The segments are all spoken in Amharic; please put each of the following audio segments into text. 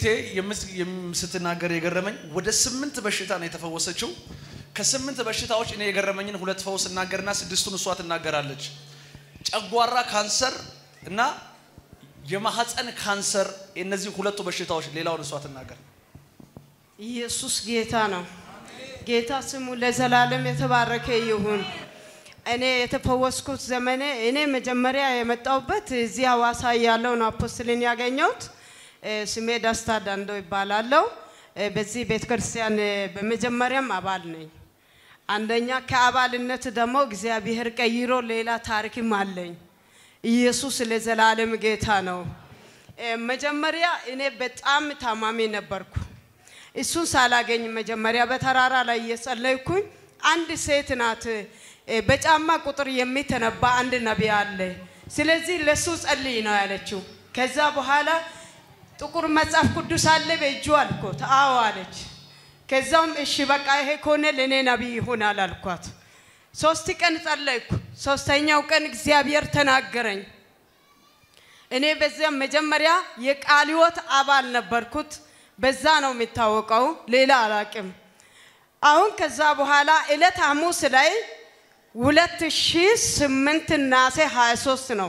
እህቴ ስትናገር የገረመኝ ወደ 8 በሽታ ነው የተፈወሰችው ከ8 በሽታዎች እኔ የገረመኝን 2 ፈውስ እናገርና 6ቱን እሷ ትናገራለች ጨጓራ ካንሰር እና የማህፀን ካንሰር እነዚህ 2 በሽታዎች ሌላውን እሷ ትናገር ኢየሱስ ጌታ ነው ጌታ ስሙ ለዘላለም የተባረከ ይሁን እኔ የተፈወስኩት ዘመኔ እኔ መጀመሪያ የመጣውበት እዚህ ሐዋሳ ያለው ነው አፖስትልን ያገኘሁት ስሜ ዳስታ ዳንዶ ይባላልው በዚህ ቤተክርስቲያን በመጀመሪያም አባል ነኝ አንደኛ ከአባልነት ደግሞ እግዚአብሔር ቀይሮ ሌላ ታሪክም አለኝ ኢየሱስ ለዘላለም ጌታ ነው መጀመሪያ እኔ በጣም ታማሚ ነበርኩ እሱን ሳላገኝ መጀመሪያ በተራራ ላይ እየጸለይኩኝ አንድ ሴት ናት በጫማ ቁጥር የሚተነባ አንድ ነብይ አለ ስለዚህ ለሱ ጸልይ ነው ያለችው ከዛ በኋላ ጥቁር መጽሐፍ ቅዱስ አለ በእጁ አልኩት አዎ አለች ከዛም እሺ በቃ ይሄ ኮነ ለኔ ነብይ ይሆናል አልኳት 3 ቀን ጸለይኩ 3ኛው ቀን እግዚአብሔር ተናገረኝ እኔ በዚያ መጀመሪያ የቃልዮት አባል ነበርኩት በዛ ነው የሚታወቀው ሌላ አላቅም አሁን ከዛ በኋላ እለት ሐሙስ ላይ 2008 ናሴ 23 ነው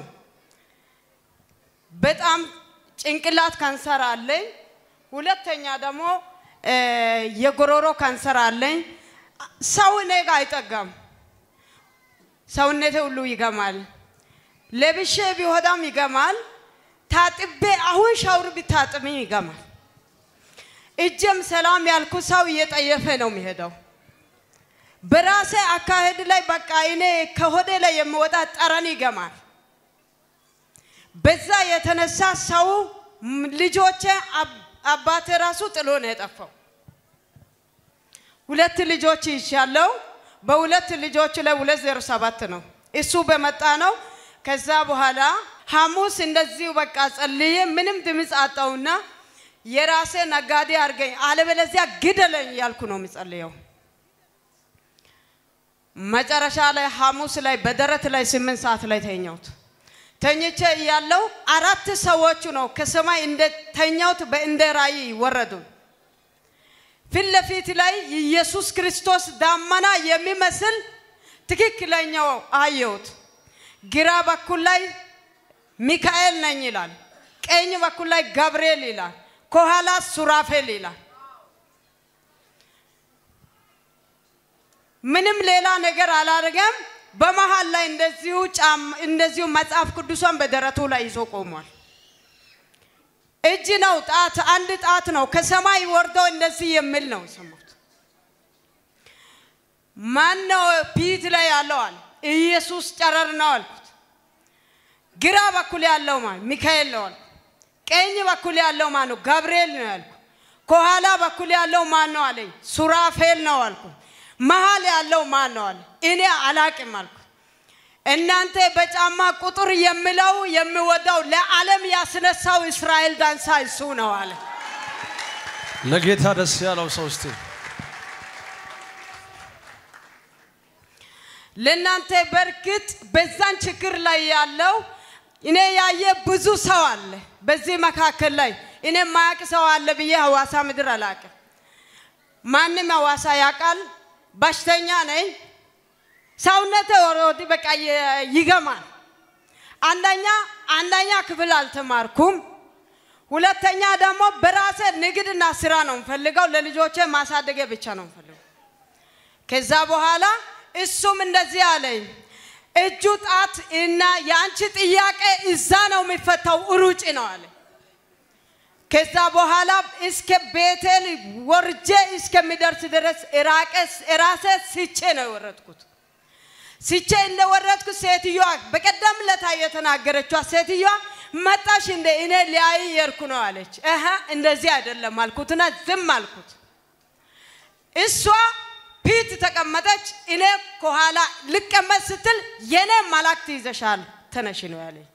በጣም ጭንቅላት ካንሰር አለኝ ሁለተኛ ደግሞ የጎሮሮ ካንሰር አለኝ ሰው ነጋ አይጠጋም ሰውነቴ ሁሉ ይገማል ለብሼ ቢሆዳም ይገማል ታጥቤ አሁን ሻውር ቢታጥም ይገማል እጀም ሰላም ያልኩ ሰው እየጠየፈ ነው የሚሄደው በራሴ አካሄድ ላይ በቃ እኔ ከሆዴ ላይ የምወጣ ጠረን ይገማል በዛ የተነሳ ሰው ልጆቼ አባቴ ራሱ ጥሎ ነው የጠፋው 2 ልጆች ይሻለው በ2 ልጆች ላይ 207 ነው እሱ በመጣ ነው ከዛ በኋላ ሐሙስ እንደዚህ በቃ ጸልዬ ምንም ድምጽ አጣውና የራሴ ነጋዴ አርገኝ አለበለዚያ ግደለኝ ያልኩ ነው የሚጸልየው መጨረሻ ላይ ሐሙስ ላይ በደረት ላይ 8 ሰዓት ላይ ተኛውት ተኝቼ ያለው 4 ሰዎች ነው ከሰማይ እንደ ተኛውት በእንደ ራእይ ወረዱ ፊት ላይ ኢየሱስ ክርስቶስ ዳመና የሚመስል ትክክለኛው አየሁት ግራ በኩል ላይ ሚካኤል ነኝ ይላል ቀኝ በኩል ላይ ገብርኤል ይላል ከኋላ ሱራፌል ይላል ምንም ሌላ ነገር አላረገም በመሃል ላይ እንደዚሁ መጽሐፍ ቅዱስን በደረቱ ላይ ይዞ ቆሟል እጅ ነው ጣት አንድ ጣት ነው ከሰማይ ወርዶ እንደዚህ የሚል ነው ሰማሁት ማን ነው ፊት ላይ ያለው አለ ኢየሱስ ጨረር ነው አልኩት ግራ በኩል ያለው ማን ሚካኤል ነው አልኩት ቀኝ በኩል ያለው ማን ነው ገብርኤል ነው አልኩት ከኋላ በኩል ያለው ማን ነው አለኝ ሱራፌል ነው አልኩት መሃል ያለው ማን ነው አለ እኔ አላቅም አልኩት እናንተ በጫማ ቁጥር የሚለው የሚወዳው ለዓለም ያስነሳው እስራኤል ዳንሳ እሱ ነው አለ ለጌታ ደስ ያለው ሰው እስቲ ለናንተ በርግጥ በዛን ችግር ላይ ያለው እኔ ያየ ብዙ ሰው አለ በዚህ መካከል ላይ እኔ ማያቅ ሰው አለ በየ ሐዋሳ ምድር አላቀ ማንንም ሐዋሳ ያቃል በሽተኛ ነኝ ሰውነቴ ወሮዲ በቃ ይገማል አንደኛ ክፍል አልተማርኩም ሁለተኛ ደግሞ በራሴ ንግድና ስራ ነው ፈልገው ለልጆቼ ማሳደግ ብቻ ነው ፈልገው ከዛ በኋላ እሱም እንደዚህ አለኝ እጁ ጣት እና ያንቺ ጥያቄ እዛ ነው የሚፈታው ሩጭ ነው አለ ከዛ በኋላ እስከ ቤቴል ወርጄ እስከሚደርስ ድረስ ራሴ ሲቼ ነው ወረድኩት ሲቼ እንደወረድኩ ሴትዮ በቀደም ለታ የተናገረችው ሴትዮ መጣሽ እንደ እኔ ሊያይ የርኩ ነው አለች እንደዚህ አይደለም አልኩትና ዝም አልኩት እሷ ፊት ተቀመጠች እኔ ከኋላ ልቀመጥ ስትል የኔ ማላክት ይዘሻል ተነሽ ነው ያለኝ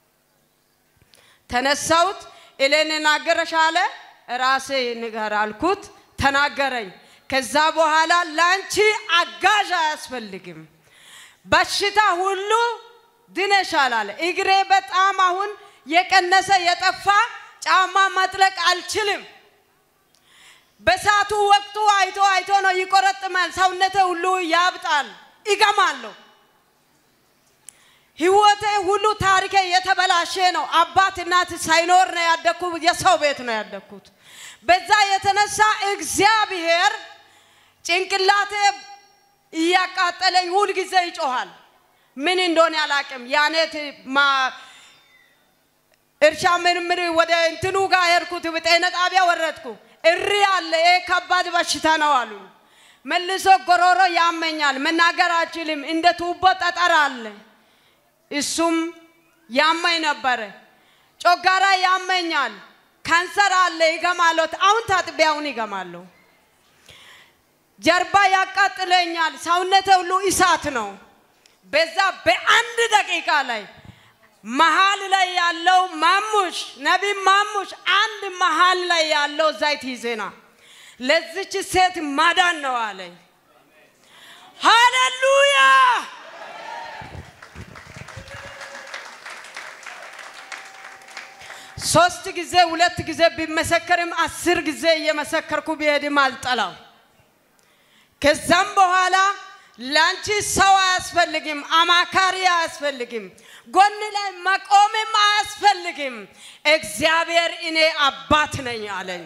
ተነሳውት እለኔ ናገረሻለ ራሴ ንገር አልኩት ተናገረኝ ከዛ በኋላ ላንቺ አጋዥ አያስፈልግም በሽታ ሁሉ ድነሻል አለ እግሬ በጣም አሁን የቀነሰ የጠፋ ጫማ ማጥለቅ አልችልም በሳቱ ወቅቱ አይቶ ነው ይቆረጥማል ሰውነቴ ሁሉ ያብጣል ይገማለሁ ህይወቴ ሁሉ ታሪኬ የተበላሸ ነው አባት እናት ሳይኖር ነው ያደኩት የሰው ቤት ነው ያደኩት በዛ የተነሳ እግዚአብሔር ጭንቅላቴ ያቃጠለኝ ሁሉ ጊዜ ይጮሃል ምን እንደሆነ ያላቀም ያኔት እርሻ ምርምር ወደ እንትኑ ጋር ሄድኩት በጤና ጣቢያ ወረድኩ እሪ አለ ከባድ በሽታ ነው አሉ መልሶ ጎሮሮ ያመኛል መናገር አልችልም እንደ ቱቦ ጠጠር አለ እሱም ያመኝ ነበር ጮጋራ ያመኛል ካንሰር አለ ይገማለሁ አሁን ታጥቢያውን ይገማለሁ ጀርባ ያቃጥለኛል ሰውነቴ ሁሉ እሳት ነው በዛ በአንድ ደቂቃ ላይ መሃል ላይ ያለው ማሙሽ ነቢ ማሙሽ አንድ መሃል ላይ ያለው ዘይት ይዘና ለዚች ሴት ማዳን ነው አለኝ ሃሌሉያ ሶስት ጊዜ ሁለት ጊዜ ቢመሰከርም 10 ጊዜ የመሰከርኩ ቢሄድም አልጠላው ከዛም በኋላ ላንቺ ሰው አያስፈልግም አማካሪ አያስፈልግም ጎን ላይ መቆምም አያስፈልግም እግዚአብሔር እኔ አባት ነኝ አለኝ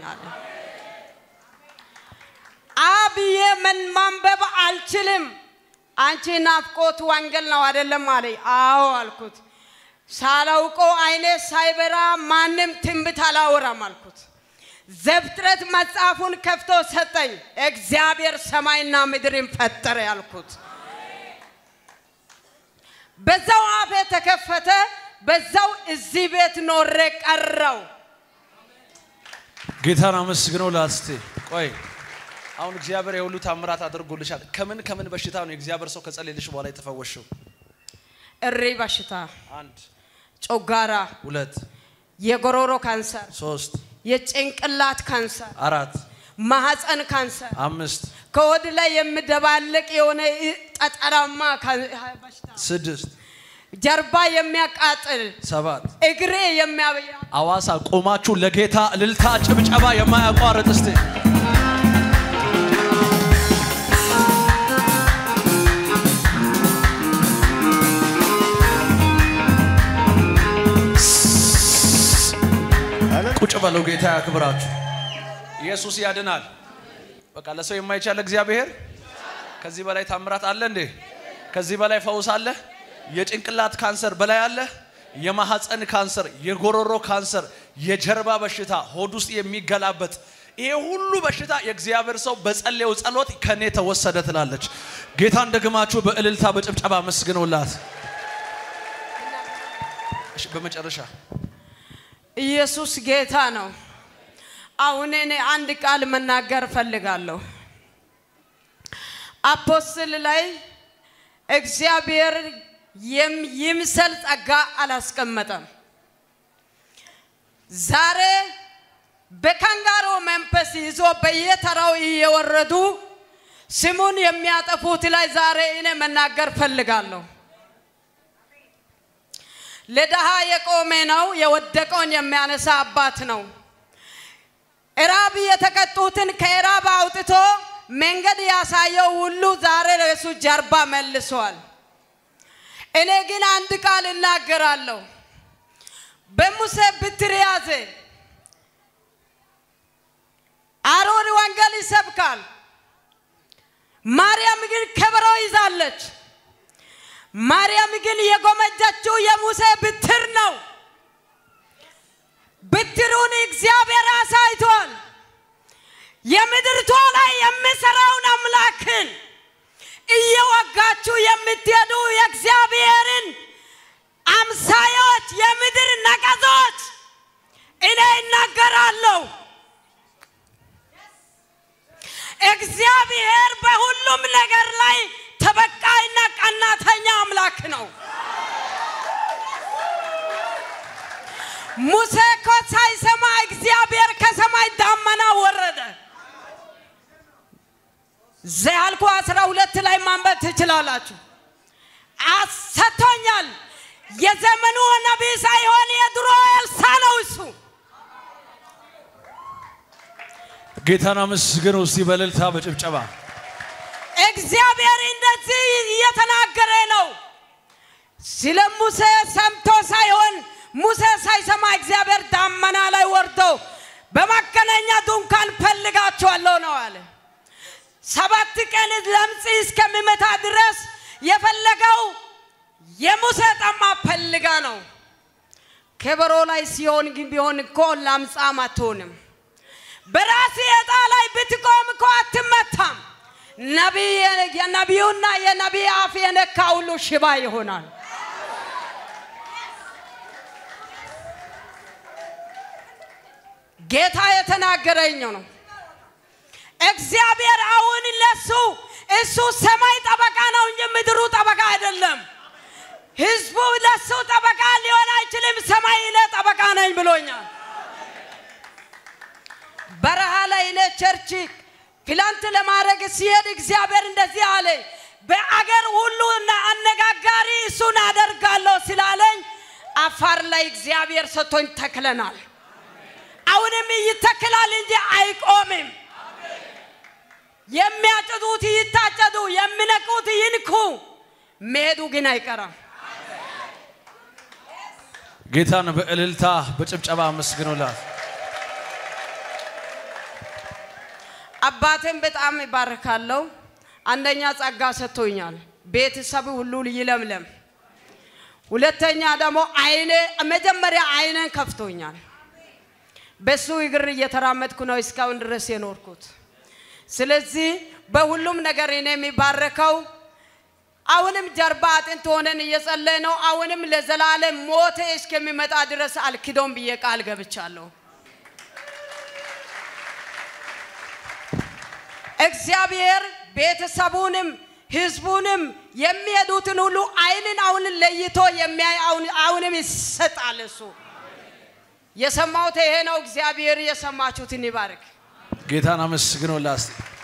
አብዬ ምን ማንበብ አልችልም አንቺ ናፍቆት ወንጌል ነው አይደለም አለኝ አዎ አልኩት ሳላውቆ አይኔ ሳይበራ ማንም ትንቢት አላወራም አልኩት ዘፍጥረት መጽሐፉን ከፍቶ ሰጠኝ እግዚአብሔር ሰማይና ምድርን ፈጠረ ያልኩት በዛው አፌ ተከፈተ በዛው እዚህ ቤት ኖሬ ቀረው ጌታን አመስግነው ላስቴ ቆይ አሁን እግዚአብሔር የሁሉ ታምራት አድርጎልሻል ከምን በሽታ ነው እግዚአብሔር ሰው ከጸለይልሽ በኋላ የተፈወሽው እሪ በሽታ 1 ጮጋራ 2 የጎሮሮ ካንሰር 3 የጭንቅላት ካንሰር 4 ማህፀን ካንሰር 5 ከወድ ላይ የሚደባለቅ የሆነ ጠጠራማ በሽታ 6 ጀርባ የሚያቃጥል 7 እግሬ የሚያበያ አዋሳ ቆማችሁ ለጌታ ልልታ ጭብጨባ የማያቋርጥ እስቲ ቁጭ በለው ጌታ ያክብራችሁ ኢየሱስ ያድናል በቃ ለሰው የማይቻል እግዚአብሔር ከዚህ በላይ ታምራት አለ እንዴ ከዚህ በላይ ፈውስ አለ የጭንቅላት ካንሰር በላይ አለ የማህፀን ካንሰር የጎሮሮ ካንሰር የጀርባ በሽታ ሆድ ውስጥ የሚገላበጥ ይሄ ሁሉ በሽታ የእግዚአብሔር ሰው በጸለየው ጸሎት ከኔ ተወሰደ ትላለች ጌታን ደግማችሁ በእልልታ በጭብጨባ መስግኑላት እሺ በመጨረሻ ኢየሱስ ጌታ ነው አሁን እኔ አንድ ቃል መናገር ፈልጋለሁ አፖስትል ላይ እግዚአብሔር ይምሰል ጸጋ አላስቀመጠም ዛሬ በካንጋሮ መንፈስ ይዞ በየተራው እየወረዱ ስሙን የሚያጠፉት ላይ ዛሬ እኔ መናገር ፈልጋለሁ ለደሃ የቆመ ነው የወደቀውን የሚያነሳ አባት ነው እራብ የተቀጡትን ከእራብ አውጥቶ መንገድ ያሳየው ሁሉ ዛሬ ለሱ ጀርባ መልሷል እኔ ግን አንድ ቃል እናገራለሁ በሙሴ ብትር ያዘ አሮን ወንጌል ይሰብካል ማርያም ግን ከበሮ ይዛለች ማርያም ግን የጎመጀችው የሙሴ ብትር ነው ብትሩን እግዚአብሔር አሳይቷል የምድርቷ ላይ የሚሰራውን አምላክን እየወጋችሁ የምትሄዱ የእግዚአብሔርን አምሳዮች የምድር ነቀዞች እኔ እናገራለሁ እግዚአብሔር በሁሉም ነገር ላይ ተበቃይና ቀናተኛ አምላክ ነው ሙሴ ሳይሰማ እግዚአብሔር ከሰማይ ዳመና ወረደ ዘኍልቍ 12 ላይ ማንበብ ትችላላችሁ አሰቶኛል የዘመኑ ነብይ ሳይሆን የድሮ ኤልሳ ነው እሱ ጌታን አመስግኑ እስቲ በእልልታ በጭብጨባ እግዚአብሔር እንደዚህ እየተናገረ ነው ስለ ሙሴ ሰምቶ ሳይሆን ሙሴ ሳይሰማ እግዚአብሔር ዳመና ላይ ወርዶ በመገናኛ ድንኳን ፈልጋቸዋለሁ ነው አለ 7 ቀን ለምጽ እስከሚመታ ድረስ የፈለገው የሙሴ ጠማ ፈልጋ ነው ከበሮ ላይ ሲሆን ግን ቢሆን እኮ ላምጻም አትሆንም በራስ የጣ ላይ ብትቆም እኮ አትመታም ነቢዩና የነቢይ አፍ የነካ ሁሉ ሽባ ይሆናል ጌታ የተናገረኝ ነው እግዚአብሔር አሁን ለሱ እሱ ሰማይ ጠበቃ ነው እንጂ ምድሩ ጠበቃ አይደለም ህዝቡ ለሱ ጠበቃ ሊሆን አይችልም ሰማይ ለጠበቃ ነኝ ብሎኛል በረሃ ላይ ለቸርች ፕላንት ለማድረግ ሲሄድ እግዚአብሔር እንደዚህ አለ በአገር ሁሉና አነጋጋሪ እሱን አደርጋለሁ ስላለኝ አፋር ላይ እግዚአብሔር ሰጥቶኝ ተክለናል አሁንም ይተክላል እንጂ አይቆምም የሚያጭዱት ይታጨዱ የሚነቁት ይንኩ መሄዱ ግን አይቀርም ጌታን በእልልታ በጭብጨባ አመስግኑላት አባቴን በጣም ይባርካለሁ አንደኛ ጸጋ ሰጥቶኛል ቤተሰብ ሁሉ ይለምለም ሁለተኛ ደግሞ አይኔ መጀመሪያ አይኔን ከፍቶኛል በሱ እግር እየተራመድኩ ነው እስካሁን ድረስ የኖርኩት ስለዚህ በሁሉም ነገር እኔ የሚባርከው አሁንም ጀርባ አጥንት ሆነን እየጸለየ ነው አሁንም ለዘላለም ሞቴ እስከሚመጣ ድረስ አልክዶም ብዬ ቃል ገብቻለሁ እግዚአብሔር ቤተሰቡንም ህዝቡንም የሚሄዱትን ሁሉ አይንን አሁን ለይቶ የሚያይ አሁንም ይሰጣል እሱ የሰማሁት ይሄ ነው እግዚአብሔር የሰማችሁትን ይባርክ ጌታን አመስግኑላት